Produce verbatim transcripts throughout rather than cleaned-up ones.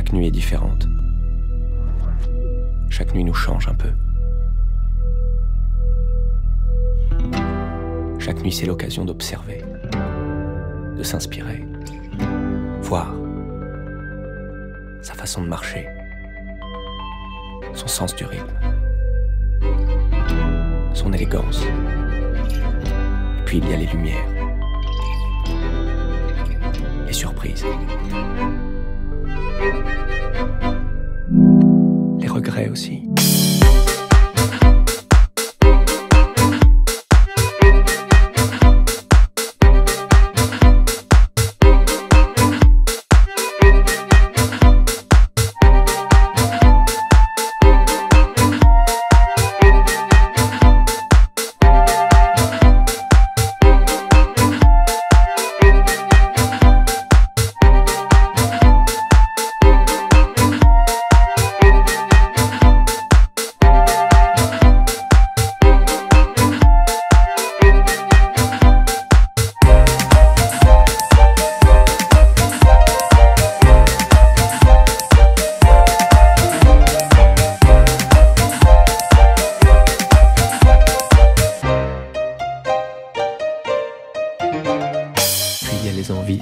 Chaque nuit est différente. Chaque nuit nous change un peu. Chaque nuit, c'est l'occasion d'observer, de s'inspirer, voir sa façon de marcher, son sens du rythme, son élégance. Et puis il y a les lumières, les surprises, les regrets aussi. Il y a les envies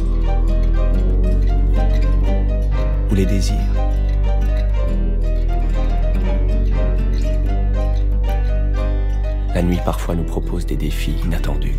ou les désirs. La nuit parfois nous propose des défis inattendus.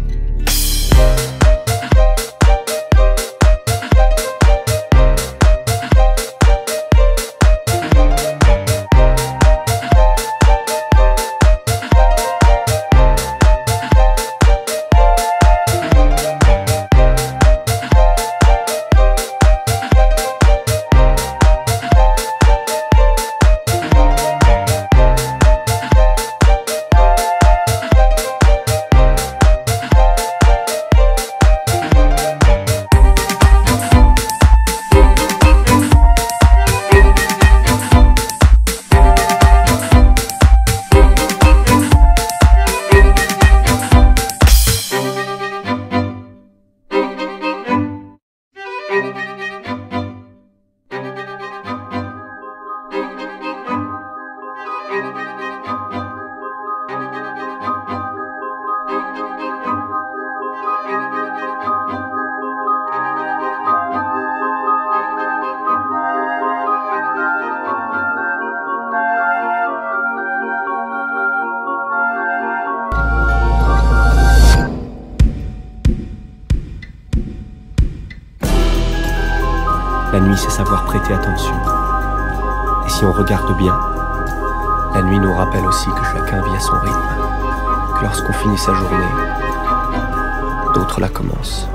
La nuit, c'est savoir prêter attention. Et si on regarde bien, la nuit nous rappelle aussi que chacun vit à son rythme, que lorsqu'on finit sa journée, d'autres la commencent.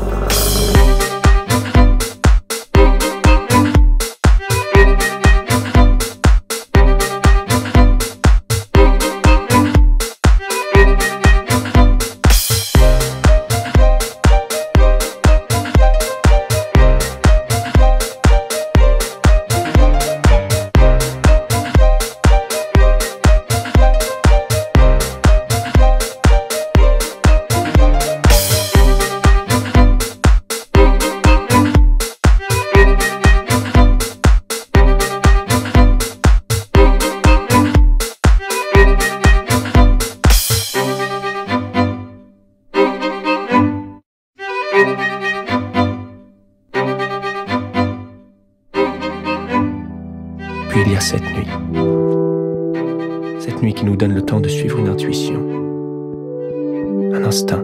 Puis il y a cette nuit. Cette nuit qui nous donne le temps de suivre une intuition, un instinct.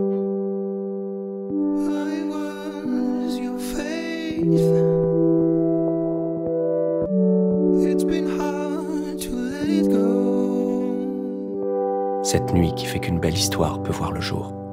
Cette nuit qui fait qu'une belle histoire peut voir le jour.